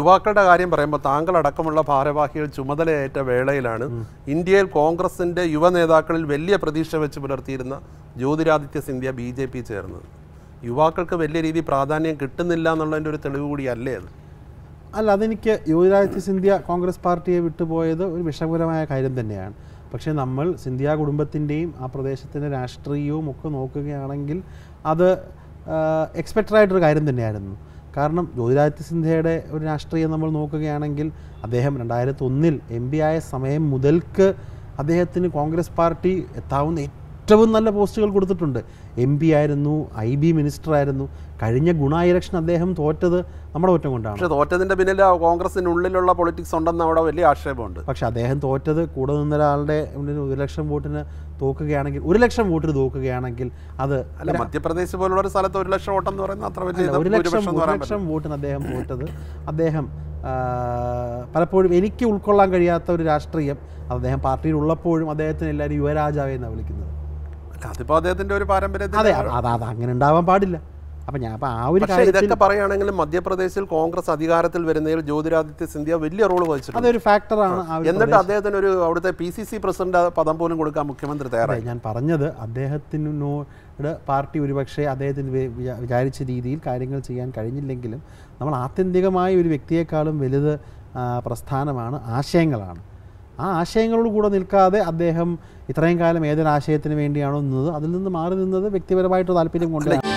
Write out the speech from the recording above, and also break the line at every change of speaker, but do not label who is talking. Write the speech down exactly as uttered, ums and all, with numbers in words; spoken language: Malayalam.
യുവാക്കളുടെ കാര്യം പറയുമ്പോൾ താങ്കളടക്കമുള്ള ഭാരവാഹികൾ ചുമതലയേറ്റ വേളയിലാണ് ഇന്ത്യയിൽ കോൺഗ്രസിൻ്റെ യുവ നേതാക്കളിൽ വലിയ പ്രതീക്ഷ വെച്ച് പുലർത്തിയിരുന്ന Jyotiraditya Scindia B J P ചേർന്നത്. യുവാക്കൾക്ക് വലിയ രീതിയിൽ പ്രാധാന്യം കിട്ടുന്നില്ല എന്നുള്ളതിൻ്റെ ഒരു തെളിവ് കൂടിയല്ലേ അത്?
അല്ല, അതെനിക്ക് ജ്യോതിരാദിത്യ സിന്ധ്യ കോൺഗ്രസ് പാർട്ടിയെ വിട്ടുപോയത് ഒരു വിഷമകരമായ കാര്യം തന്നെയാണ്. പക്ഷേ നമ്മൾ സിന്ധ്യ കുടുംബത്തിൻ്റെയും ആ പ്രദേശത്തിൻ്റെ രാഷ്ട്രീയവും ഒക്കെ നോക്കുകയാണെങ്കിൽ അത് എക്സ്പെക്റ്റഡ് ആയിട്ടൊരു കാര്യം തന്നെയായിരുന്നു. കാരണം ജ്യോതിരാദിത്യ സിന്ധ്യയുടെ ഒരു രാഷ്ട്രീയം നമ്മൾ നോക്കുകയാണെങ്കിൽ അദ്ദേഹം രണ്ടായിരത്തി ഒന്നിൽ എം പി ആയ സമയം മുതൽക്ക് അദ്ദേഹത്തിന് കോൺഗ്രസ് പാർട്ടി എത്താവുന്ന ഏറ്റവും നല്ല പോസ്റ്റുകൾ കൊടുത്തിട്ടുണ്ട്. എം പി ആയിരുന്നു, ഐ ബി മിനിസ്റ്റർ ആയിരുന്നു. കഴിഞ്ഞ ഗുണ ഇലക്ഷൻ അദ്ദേഹം തോറ്റത് നമ്മുടെ കുറ്റം കൊണ്ടാണ്.
പക്ഷേ തോറ്റതിൻ്റെ പിന്നിൽ കോൺഗ്രസിനുള്ളിലുള്ള പൊളിറ്റിക്സ് ഉണ്ടെന്ന് അവിടെ വലിയ ആക്ഷേപമുണ്ട്.
പക്ഷേ അദ്ദേഹം തോറ്റത് കൂടെ നിന്ന ഒരാളുടെ ഒരു ലക്ഷം വോട്ടിന് തോക്കുകയാണെങ്കിൽ ഒരു ലക്ഷം വോട്ടിന് തോക്കുകയാണെങ്കിൽ അത്
അല്ല, മധ്യപ്രദേശ് പോലുള്ള ഒരു സ്ഥലത്ത് ഒരു ലക്ഷം വോട്ടെന്ന് പറയുന്നത് അത്ര വലിയ
ഒരു ലക്ഷം ഒരു ലക്ഷം വോട്ടിന് അദ്ദേഹം തോറ്റത് അദ്ദേഹം പലപ്പോഴും എനിക്ക് ഉൾക്കൊള്ളാൻ കഴിയാത്ത ഒരു രാഷ്ട്രീയം അദ്ദേഹം പാർട്ടിയിൽ ഉള്ളപ്പോഴും അദ്ദേഹത്തിന് എല്ലാവരും യുവരാജാവെ എന്നാണ് വിളിക്കുന്നത്.
അതിപ്പോൾ അദ്ദേഹത്തിൻ്റെ ഒരു പാരമ്പര്യത്തിൽ
അതെ, അത് അത് അങ്ങനെ ഉണ്ടാവാൻ പാടില്ല. അപ്പം ഞാൻ അപ്പം ആ ഒരു
ഇതൊക്കെ പറയുകയാണെങ്കിലും മധ്യപ്രദേശിൽ കോൺഗ്രസ് അധികാരത്തിൽ വരുന്നതിൽ ജ്യോതിരാദിത്യ സിന്ധ്യ വലിയ റോൾ വഹിച്ചിട്ടുണ്ട്.
അതൊരു ഫാക്ടറാണ്.
എന്നിട്ട് അദ്ദേഹത്തിന് ഒരു അവിടുത്തെ പി സി സി പ്രസിഡന്റ് പദം പോലും കൊടുക്കാൻ മുഖ്യമന്ത്രി തയ്യാറായി.
ഞാൻ പറഞ്ഞത് അദ്ദേഹത്തിനോട് പാർട്ടി ഒരുപക്ഷെ അദ്ദേഹത്തിന് വിചാരിച്ച രീതിയിൽ കാര്യങ്ങൾ ചെയ്യാൻ കഴിഞ്ഞില്ലെങ്കിലും നമ്മൾ ആത്യന്തികമായ ഒരു വ്യക്തിയെക്കാളും വലുത് പ്രസ്ഥാനമാണ്, ആശയങ്ങളാണ്. ആ ആശയങ്ങളോട് കൂടെ നിൽക്കാതെ അദ്ദേഹം ഇത്രയും കാലം ഏതൊരാശയത്തിന് വേണ്ടിയാണോ നിന്നത് അതിൽ നിന്ന് മാറി നിന്നത് വ്യക്തിപരമായിട്ട് താല്പര്യം കൊണ്ട്